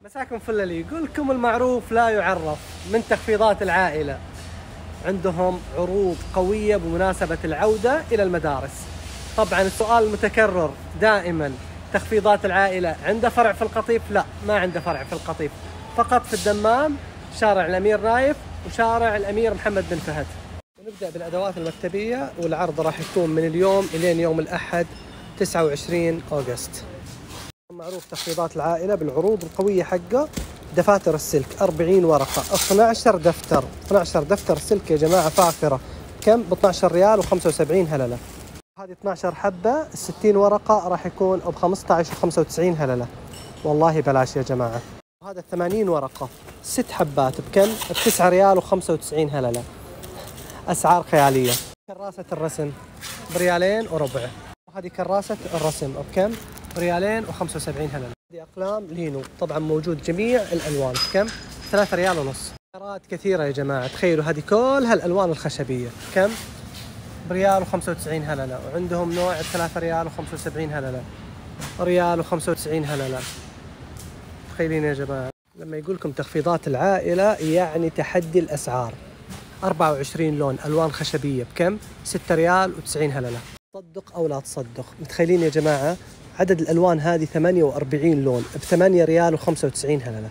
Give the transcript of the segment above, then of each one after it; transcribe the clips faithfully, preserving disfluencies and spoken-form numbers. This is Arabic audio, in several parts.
مساكم فل. يقول لكم المعروف لا يعرف من تخفيضات العائلة. عندهم عروض قوية بمناسبة العودة إلى المدارس. طبعا السؤال المتكرر دائما، تخفيضات العائلة عنده فرع في القطيف؟ لا، ما عنده فرع في القطيف، فقط في الدمام، شارع الأمير نايف وشارع الأمير محمد بن فهد. ونبدأ بالأدوات المكتبية، والعرض راح يكون من اليوم إلين يوم الأحد تسعة وعشرين أغسطس. معروف تخفيضات العائلة بالعروض القوية حقه. دفاتر السلك أربعين ورقة، اثنا عشر دفتر، اثنا عشر دفتر سلك يا جماعة فاخرة. كم؟ ب اثنا عشر ريال وخمسة وسبعين هللة. هذه اثنا عشر حبة، ستين ورقة راح يكون ب خمسة عشر وخمسة وتسعين هللة. والله بلاش يا جماعة. وهذا ثمانين ورقة، ست حبات بكم؟ ب تسعة ريال وخمسة وتسعين هللة. أسعار خيالية. كراسة الرسم بريالين وربع. وهذه كراسة الرسم بكم؟ ريالين وخمسة وسبعين هللة. هذه أقلام لينو، طبعا موجود جميع الألوان. كم؟ ثلاثة ريال ونص. خيارات كثيرة يا جماعة، تخيلوا هذه كل هالألوان الخشبية. كم؟ بريال وخمسة وتسعين هللة. وعندهم نوع ثلاثة ريال وخمسة وسبعين هللة، ريال وخمسة وتسعين هللة. تخيلين يا جماعة لما يقول لكم تخفيضات العائلة يعني تحدي الأسعار. أربعة وعشرين لون ألوان خشبية بكم؟ ستة ريال وتسعين هللة. تصدق أو لا تصدق، متخيلين يا جماعة عدد الألوان هذه ثمانية وأربعين لون ب ثمانية ريال وخمسة وتسعين هللة.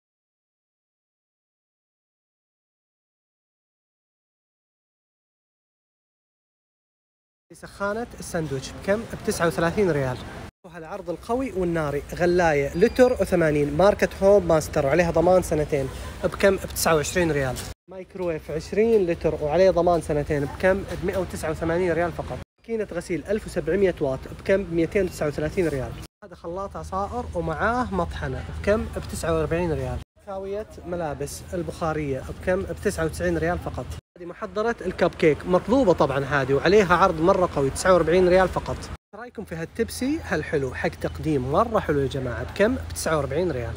سخانة الساندويتش بكم؟ ب تسعة وثلاثين ريال. وهالعرض القوي والناري، غلاية لتر وثمانين ماركة هوم ماستر وعليها ضمان سنتين بكم؟ ب تسعة وعشرين ريال. مايكروويف عشرين لتر وعليه ضمان سنتين بكم؟ ب مئة وتسعة وثمانين ريال فقط. ماكينة غسيل ألف وسبعمئة واط بكم؟ ب مئتين وتسعة وثلاثين ريال. هذا خلاط عصائر ومعاه مطحنة بكم؟ ب تسعة وأربعين ريال. كاوية ملابس البخارية بكم؟ ب تسعة وتسعين ريال فقط. هذه محضرة الكب كيك مطلوبة طبعا هذه، وعليها عرض مرة قوي تسعة وأربعين ريال فقط. رايكم في هالتبسي هالحلو حق تقديم مرة حلو يا جماعة بكم؟ ب تسعة وأربعين ريال.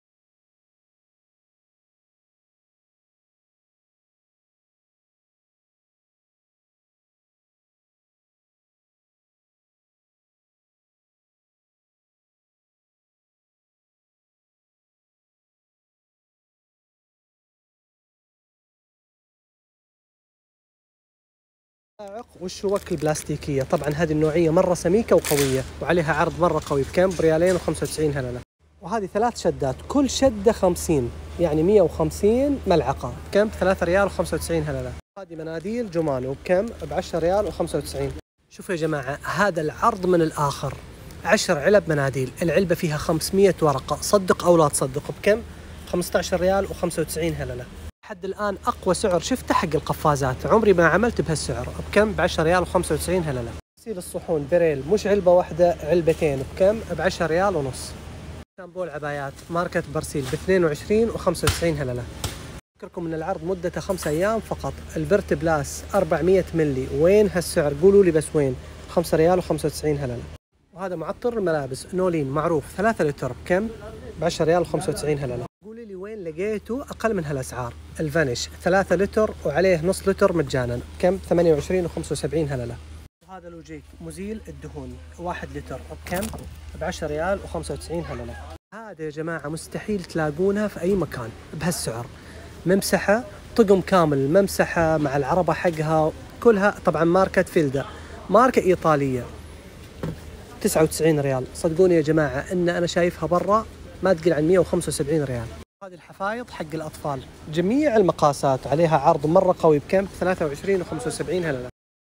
والشوك البلاستيكية، طبعا هذه النوعية مرة سميكة وقوية وعليها عرض مرة قوي بكم؟ بريالين وخمسة وتسعين هللة. وهذه ثلاث شدات، كل شدة خمسين، يعني مئة وخمسين ملعقة بكم؟ ثلاثة ريال وخمسة وتسعين هللة. هذه مناديل جومانو بكم؟ بعشرة ريال وخمسة وتسعين. شوفوا يا جماعة هذا العرض من الآخر، عشر علب مناديل، العلبة فيها خمسمئة ورقة، صدق أو لا تصدق بكم؟ خمسة عشر ريال وخمسة وتسعين هللة. لحد الآن أقوى سعر شفته حق القفازات، عمري ما عملت بهالسعر بكم؟ بعشرة ريال وخمسة وتسعين هللة. غسيل الصحون بريل، مش علبة واحدة، علبتين بكم؟ بعشرة ريال ونص. شامبو العبايات ماركة برسيل باثنين وعشرين وخمسة وتسعين هللة. أذكركم أن العرض مدته خمسة أيام فقط. البرت بلاس أربعمئة ملي، وين هالسعر؟ قولوا لي بس وين؟ خمسة ريال وخمسة وتسعين هللة. وهذا معطر الملابس نولين معروف ثلاثة لتر بكم؟ بعشرة ريال وخمسة وتسعين هللة. قولي لي وين لقيتوا أقل من هالأسعار؟ الفانيش ثلاثة لتر وعليه نص لتر مجانا بكم؟ ثمانية وعشرين وخمسة وسبعين هللة. وهذا لوجيك مزيل الدهون واحد لتر بكم؟ بعشرة ريال وخمسة وتسعين هللة. هذا يا جماعة مستحيل تلاقونها في أي مكان بهالسعر. ممسحة طقم كامل، ممسحة مع العربة حقها كلها، طبعا ماركة فيلدا، ماركة إيطالية، تسعة وتسعين ريال. صدقوني يا جماعة إن أنا شايفها برا ما تقل عن مئة وخمسة وسبعين ريال. هذه الحفايض حق الأطفال جميع المقاسات، عليها عرض مرة قوي بكم؟ ثلاثة وعشرين وخمسة وسبعين هللة.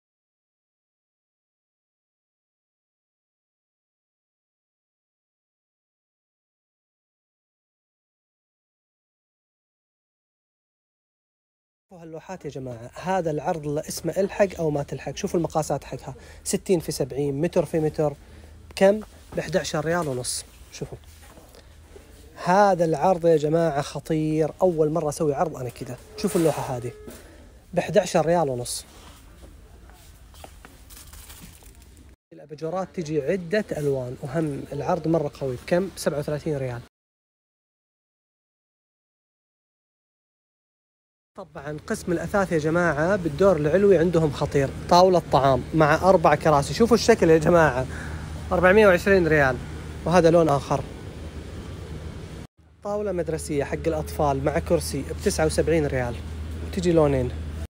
شوفوا هاللوحات يا جماعة، هذا العرض اللي اسمه الحق أو ما تلحق. شوفوا المقاسات حقها ستين في سبعين، متر في متر بكم؟ ب أحد عشر ريال ونص. شوفوا هذا العرض يا جماعة خطير، أول مرة أسوي عرض أنا كذا. شوفوا اللوحة هذه ب أحد عشر ريال ونص. الأباجورات تجي عدة ألوان، وهم العرض مرة قوي بكم؟ ب سبعة وثلاثين ريال. طبعا قسم الأثاث يا جماعة بالدور العلوي عندهم خطير، طاولة طعام مع أربع كراسي. شوفوا الشكل يا جماعة، أربعمئة وعشرين ريال. وهذا لون آخر. طاولة مدرسية حق الأطفال مع كرسي بتسعة وسبعين ريال، وتجي لونين.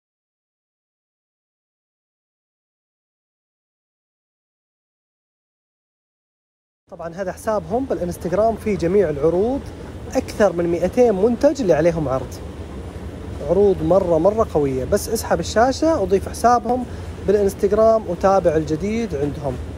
طبعا هذا حسابهم بالانستغرام، في جميع العروض، أكثر من مئتين منتج اللي عليهم عرض. عروض مرة مرة قوية. بس اسحب الشاشة وضيف حسابهم بالانستغرام وتابع الجديد عندهم.